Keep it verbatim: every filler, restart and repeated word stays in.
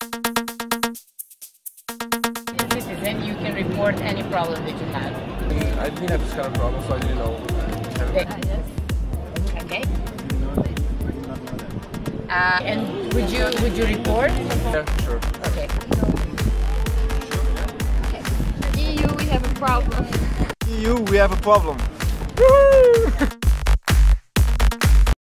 Citizen, you can report any problem that you have. I didn't have this kind of problem, so I didn't know. Okay. Uh, and would you would you report? Yeah, sure. Okay. E U, we have a problem. E U, we have a problem. Woo!